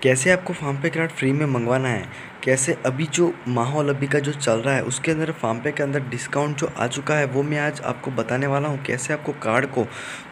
कैसे आपको फार्म पे कार्ड फ्री में मंगवाना है, कैसे अभी जो माहौल अभी का जो चल रहा है उसके अंदर फार्म पे के अंदर डिस्काउंट जो आ चुका है वो मैं आज आपको बताने वाला हूँ। कैसे आपको कार्ड को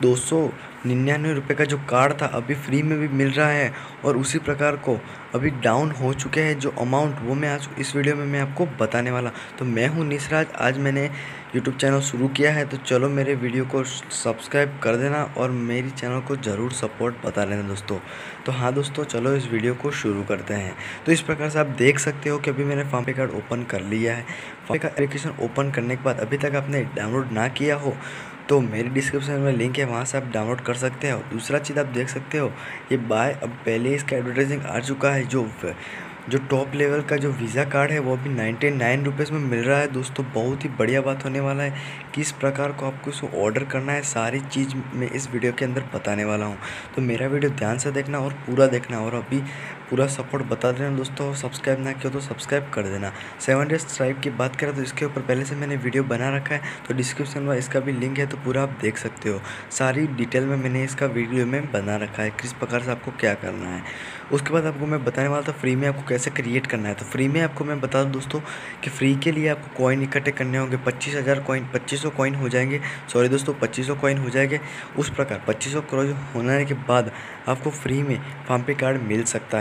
299 रुपये का जो कार्ड था अभी फ्री में भी मिल रहा है और उसी प्रकार को अभी डाउन हो चुके हैं जो अमाउंट, वो मैं आज इस वीडियो में मैं आपको बताने वाला। तो मैं हूँ निसराज, आज मैंने यूट्यूब चैनल शुरू किया है, तो चलो मेरे वीडियो को सब्सक्राइब कर देना और मेरी चैनल को ज़रूर सपोर्ट बता देना दोस्तों। तो हाँ दोस्तों, चलो इस वीडियो को शुरू करते हैं। तो इस प्रकार से आप देख सकते हो कि अभी मैंने फार्म पे कार्ड ओपन कर लिया है। फार्म पे का एप्लीकेशन ओपन करने के बाद अभी तक आपने डाउनलोड ना किया हो तो मेरी डिस्क्रिप्शन में लिंक है, वहाँ से आप डाउनलोड कर सकते हो। दूसरा चीज़ आप देख सकते हो ये बाय, अब पहले इसका एडवर्टाइजिंग आ चुका है। जो टॉप लेवल का जो वीज़ा कार्ड है वो अभी 99 रुपीज़ में मिल रहा है दोस्तों। बहुत ही बढ़िया बात होने वाला है। किस प्रकार को आपको इसको ऑर्डर करना है, सारी चीज़ मैं इस वीडियो के अंदर बताने वाला हूँ। तो मेरा वीडियो ध्यान से देखना और पूरा देखना और अभी पूरा सपोर्ट बता देना दोस्तों। सब्सक्राइब ना किया तो सब्सक्राइब कर देना। 7 डेज ट्राइब की बात करें तो इसके ऊपर पहले से मैंने वीडियो बना रखा है, तो डिस्क्रिप्शन में इसका भी लिंक है, तो पूरा आप देख सकते हो। सारी डिटेल में मैंने इसका वीडियो में बना रखा है किस प्रकार से आपको क्या करना है। उसके बाद आपको मैं बताने वाला था फ्री में आपको कैसे क्रिएट करना है। तो फ्री में आपको मैं बता दूं दोस्तों कि फ्री के लिए आपको कॉइन इकट्ठे करने होंगे। 25,000 कॉइन, 2500 कॉइन हो जाएंगे, सॉरी दोस्तों 2500 कॉइन हो जाएंगे। उस प्रकार 2500 कॉइन होने के बाद आपको फ्री में फार्म पे कार्ड मिल सकता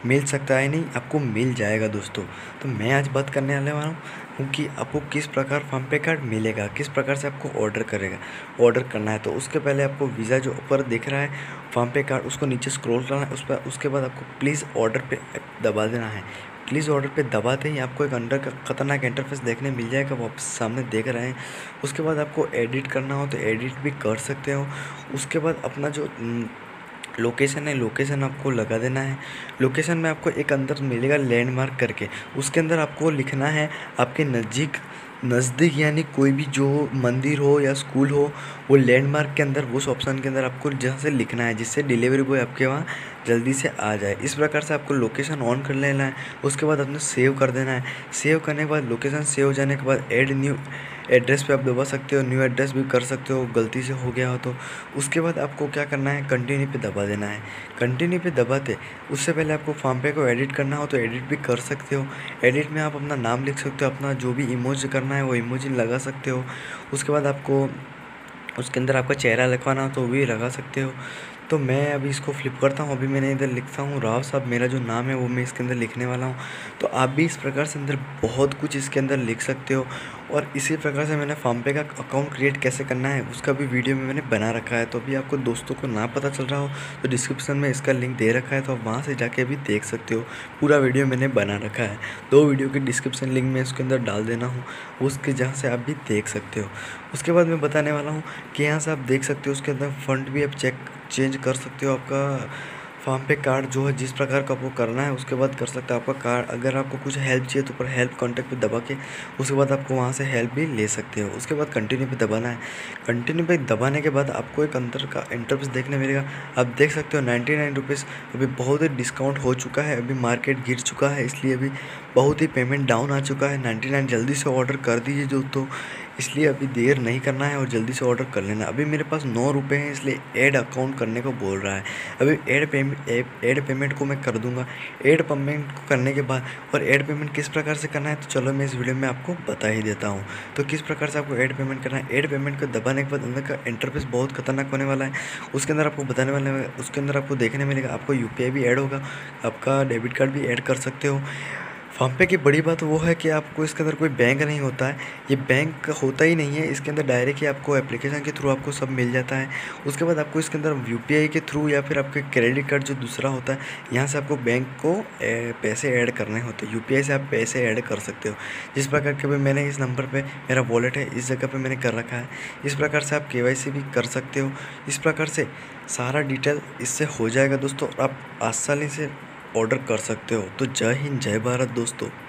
है नहीं, आपको मिल जाएगा दोस्तों। तो मैं आज बात करने वाला हूँ कि आपको किस प्रकार फार्म पे कार्ड मिलेगा, किस प्रकार से आपको ऑर्डर करना है। तो उसके पहले आपको वीज़ा जो ऊपर दिख रहा है फार्म पे कार्ड, उसको नीचे स्क्रॉल करना है उस पर। उसके बाद आपको प्लीज़ ऑर्डर पे दबा देना है। प्लीज़ ऑर्डर पे दबाते ही आपको एक अंदर का खतरनाक इंटरफेस देखने मिल जाएगा, वो आप सामने देख रहे हैं। उसके बाद आपको एडिट करना हो तो एडिट भी कर सकते हो। उसके बाद अपना जो लोकेशन है, लोकेशन आपको लगा देना है। लोकेशन में आपको एक अंदर मिलेगा लैंडमार्क करके, उसके अंदर आपको लिखना है आपके नज़दीक यानी कोई भी जो मंदिर हो या स्कूल हो, वो लैंडमार्क के अंदर उस ऑप्शन के अंदर आपको जहाँ से लिखना है, जिससे डिलीवरी बॉय आपके वहाँ जल्दी से आ जाए। इस प्रकार से आपको लोकेशन ऑन कर लेना है। उसके बाद अपने सेव कर देना है। सेव करने के बाद लोकेशन सेव हो जाने के बाद ऐड न्यू एड्रेस पे आप दबा सकते हो, न्यू एड्रेस भी कर सकते हो गलती से हो गया हो तो। उसके बाद आपको क्या करना है, कंटिन्यू पे दबा देना है। कंटिन्यू पे दबाते उससे पहले आपको फार्म पे को एडिट करना हो तो एडिट भी कर सकते हो। एडिट में आप अपना नाम लिख सकते हो, अपना जो भी इमोजी करना है वो इमोजी लगा सकते हो। उसके बाद आपको उसके अंदर आपका चेहरा लिखवाना हो तो भी लगा सकते हो। तो मैं अभी इसको फ्लिप करता हूँ। अभी मैंने इधर लिखता हूँ राव साहब, मेरा जो नाम है वो मैं इसके अंदर लिखने वाला हूँ। तो आप भी इस प्रकार से अंदर बहुत कुछ इसके अंदर लिख सकते हो। और इसी प्रकार से मैंने फार्म पे का अकाउंट क्रिएट कैसे करना है उसका भी वीडियो में मैंने बना रखा है। तो अभी आपको दोस्तों को ना पता चल रहा हो तो डिस्क्रिप्शन में इसका लिंक दे रखा है, तो आप वहाँ से जाके अभी देख सकते हो। पूरा वीडियो मैंने बना रखा है, 2 वीडियो की डिस्क्रिप्शन लिंक मैं इसके अंदर डाल देना हूँ, उसके जहाँ से आप भी देख सकते हो। उसके बाद मैं बताने वाला हूँ कि यहाँ से आप देख सकते हो उसके अंदर फंड भी आप चेंज कर सकते हो। आपका फार्म पे कार्ड जो है जिस प्रकार का आपको करना है उसके बाद कर सकते हो। आपका कार्ड अगर आपको कुछ हेल्प चाहिए तो ऊपर हेल्प कॉन्टैक्ट पे दबा के उसके बाद आपको वहाँ से हेल्प भी ले सकते हो। उसके बाद कंटिन्यू पे दबाना है। कंटिन्यू पे दबाने के बाद आपको एक अंदर का इंटरफेस देखने मिलेगा। आप देख सकते हो 99 रुपीज़ अभी बहुत ही डिस्काउंट हो चुका है, अभी मार्केट गिर चुका है, इसलिए अभी बहुत ही पेमेंट डाउन आ चुका है। 99 जल्दी से ऑर्डर कर दीजिए जो, तो इसलिए अभी देर नहीं करना है और जल्दी से ऑर्डर कर लेना। अभी मेरे पास 9 रुपये हैं, इसलिए ऐड अकाउंट करने को बोल रहा है। अभी ऐड पेमेंट को मैं कर दूंगा। ऐड पेमेंट को करने के बाद, और ऐड पेमेंट किस प्रकार से करना है तो चलो मैं इस वीडियो में आपको बता ही देता हूँ। तो किस प्रकार से आपको ऐड पेमेंट करना है, ऐड पेमेंट को दबाने के बाद अंदर का इंटरफेस बहुत खतरनाक होने वाला है। उसके अंदर आपको बताने वाले हैं, उसके अंदर आपको देखने मिलेगा आपको UPI भी ऐड होगा, आपका डेबिट कार्ड भी ऐड कर सकते हो। फार्म पे की बड़ी बात वो है कि आपको इसके अंदर कोई बैंक नहीं होता है, ये बैंक होता ही नहीं है इसके अंदर, डायरेक्ट ही आपको एप्लीकेशन के थ्रू आपको सब मिल जाता है। उसके बाद आपको इसके अंदर UPI के थ्रू या फिर आपके क्रेडिट कार्ड जो दूसरा होता है, यहाँ से आपको बैंक को पैसे ऐड करने होते हैं। UPI से आप पैसे ऐड कर सकते हो। जिस प्रकार के भी मैंने इस नंबर पर मेरा वॉलेट है, इस जगह पर मैंने कर रखा है, इस प्रकार से आप KYC भी कर सकते हो। इस प्रकार से सारा डिटेल इससे हो जाएगा दोस्तों, आप आसानी से ऑर्डर कर सकते हो। तो जय हिंद, जय भारत दोस्तों।